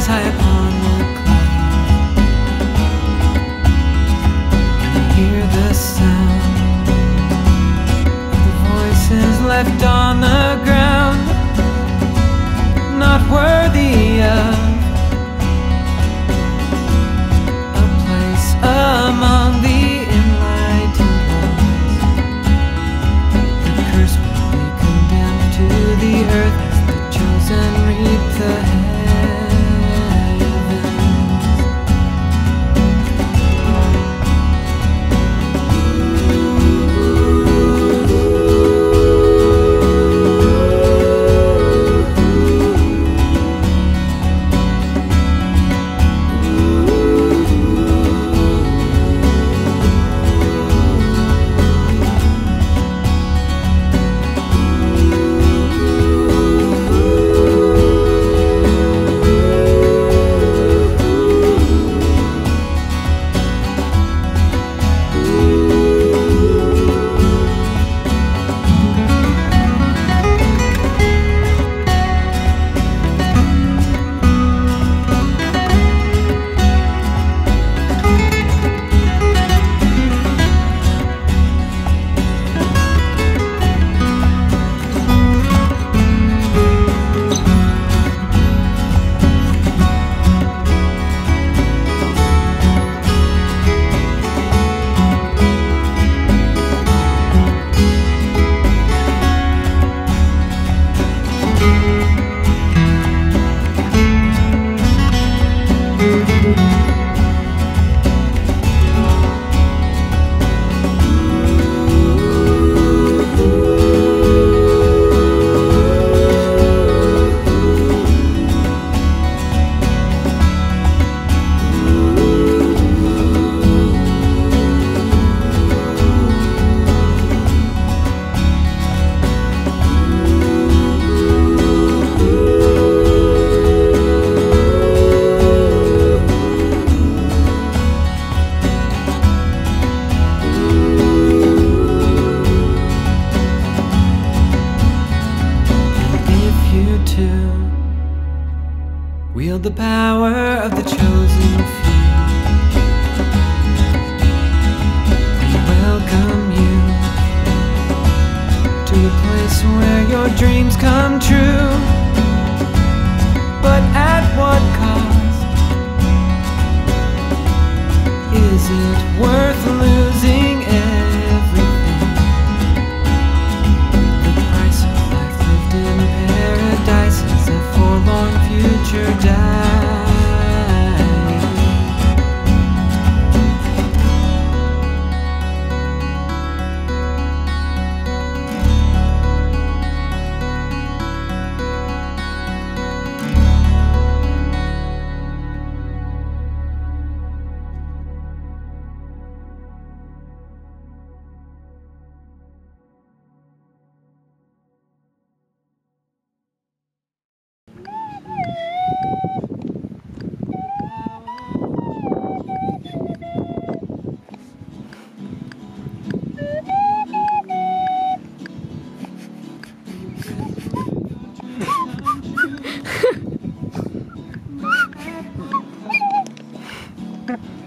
rise high upon the clouds, and I hear the sound of the voices left on the ground, not worthy of a place among the enlightened ones. The curse will be condemned to the earth as the chosen reap the heavens. Wield the power of the chosen few. We welcome you to a place where your dreams come true.